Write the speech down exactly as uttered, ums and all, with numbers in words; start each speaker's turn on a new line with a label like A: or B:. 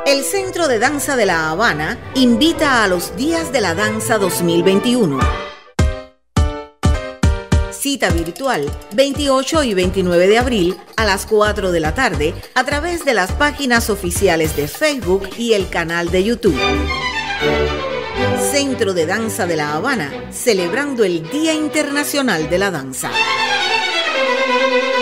A: El Centro de Danza de La Habana invita a los Días de la Danza dos mil veintiuno. Cita virtual veintiocho y veintinueve de abril a las cuatro de la tarde a través de las páginas oficiales de Facebook y el canal de YouTube. Centro de Danza de La Habana, celebrando el Día Internacional de la Danza.